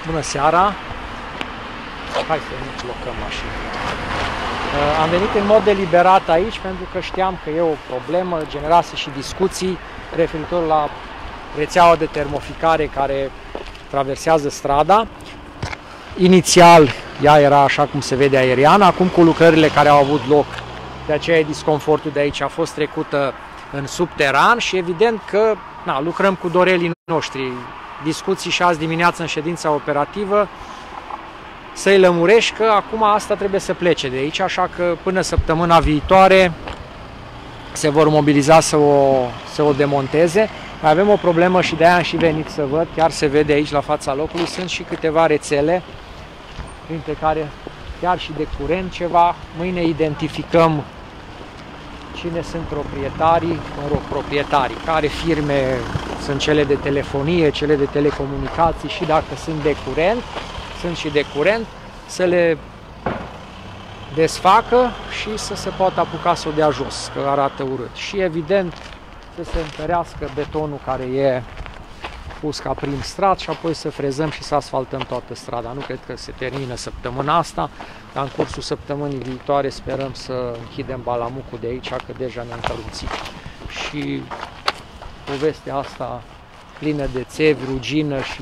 Bună seara! Hai să nu blocăm mașina. Am venit în mod deliberat aici pentru că știam că e o problemă, generase și discuții referitor la rețeaua de termoficare care traversează strada. Inițial ea era așa cum se vede aeriană, acum cu lucrările care au avut loc, de aceea disconfortul de aici a fost trecută în subteran și evident că lucrăm cu dorelii noștri. Discuții și azi dimineață în ședința operativă să-i lămurești că acum asta trebuie să plece de aici, așa că până săptămâna viitoare se vor mobiliza să o demonteze. Mai avem o problemă și de-aia am și venit să văd, chiar se vede aici la fața locului, sunt și câteva rețele, printre care chiar și de curent ceva. Mâine identificăm cine sunt proprietarii, proprietarii, care firme sunt cele de telefonie, cele de telecomunicații și dacă sunt de curent, sunt și de curent, să le desfacă și să se poată apuca să o dea jos, că arată urât. Și evident să se întărească betonul care e pus ca prim strat și apoi să frezăm și să asfaltăm toată strada. Nu cred că se termină săptămâna asta, dar în cursul săptămânii viitoare sperăm să închidem balamucul de aici, că deja ne-am căruțit. Și povestea asta plină de țevi, rugină și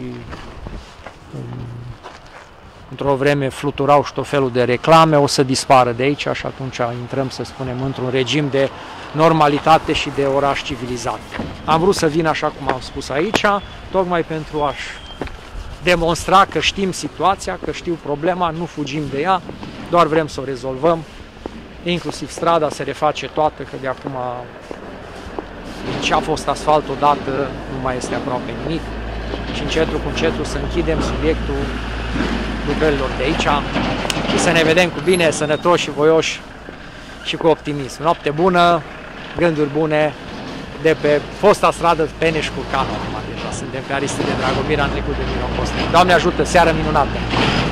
într-o vreme fluturau și tot felul de reclame, o să dispară de aici și atunci intrăm, să spunem, într-un regim de normalitate și de oraș civilizat. Am vrut să vin așa cum am spus aici, tocmai pentru a-și demonstra că știm situația, că știu problema, nu fugim de ea, doar vrem să o rezolvăm. Inclusiv strada se reface toată, că de acum ce a fost asfalt odată nu mai este aproape nimic. Și încetul cu încetul să închidem subiectul lucrărilor de aici și să ne vedem cu bine, sănătoși și voioși și cu optimism. Noapte bună, gânduri bune de pe fosta stradă Peneș-Curcanu. Acum deja suntem pe Aristide Dragomir, am trecut de Miron Costin. Doamne ajută, seară minunată!